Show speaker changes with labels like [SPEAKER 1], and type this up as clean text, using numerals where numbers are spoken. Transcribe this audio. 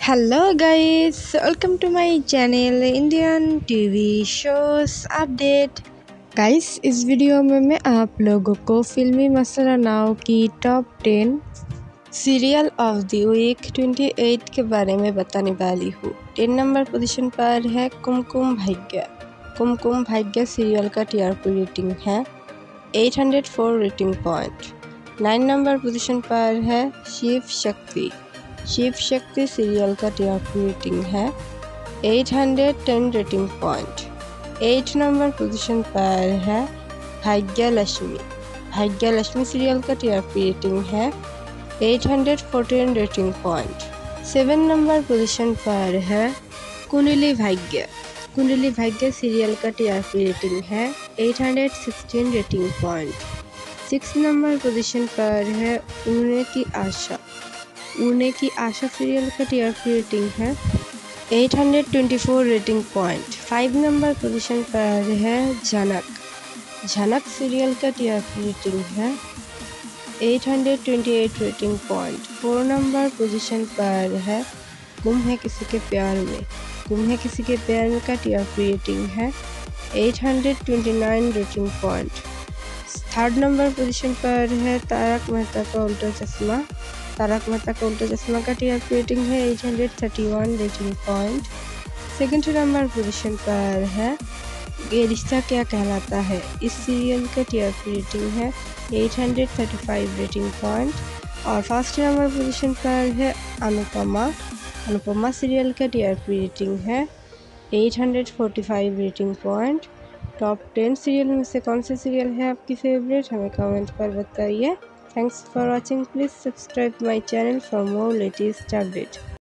[SPEAKER 1] Hello guys, welcome to my channel Indian TV shows update. Guys, इस video में मैं आप लोगों को फिल्मी मसाला नाव की top 10 serial of the week 28 के बारे में बताने वाली हूँ। 10 नंबर पोजीशन पर है कुमकुम भाग्य। कुमकुम भाग्य सीरियल का टीआरपी रेटिंग है 804 रेटिंग पॉइंट। 9 नंबर पोजीशन पर है शिव शक्ति। शिव शक्ति सीरियल का टीआरपी रेटिंग है 810 रेटिंग पॉइंट। 8 नंबर पोजीशन पर है भाग्य लक्ष्मी। भाग्य लक्ष्मी सीरियल का टीआरपी रेटिंग है 814 रेटिंग पॉइंट। 7 नंबर पोजीशन पर है कुंडली भाग्य। कुंडली भाग्य सीरियल का टीआरपी रेटिंग है 816 रेटिंग पॉइंट। 6 नंबर पोजीशन पर है उड़ने की आशा। उड़ने की आशा सीरियल का टीआरपी रेटिंग है 824 रेटिंग पॉइंट। 5 नंबर पोजीशन पर है झनक। झनक सीरियल का टीआरपी रेटिंग है 828 रेटिंग पॉइंट। 4 नंबर पोजीशन पर है गुम है किसी के प्यार में। गुम है किसी के प्यार में का टीआरपी रेटिंग है 829 rating point. 3rd number position पर है तारक मेहता का उल्टा चश्मा। तारक मेहता का उल्टा चश्मा का टीआरपी रेटिंग है 831 rating point. 2nd number position पर है ये रिश्ता क्या कहलाता है। इस सीरियल का टीआरपी रेटिंग है 835 रेटिंग पॉइंट। और 1st नंबर पोजीशन पर है अनुपमा। अनुपमा सीरियल का टीआरपी रेटिंग है 845 रेटिंग पॉइंट। टॉप 10 सीरियल में से कौन सा सीरियल है आपकी फेवरेट, हमें कमेंट पर बताइए। Thanks for watching. Please subscribe my channel for more latest updates.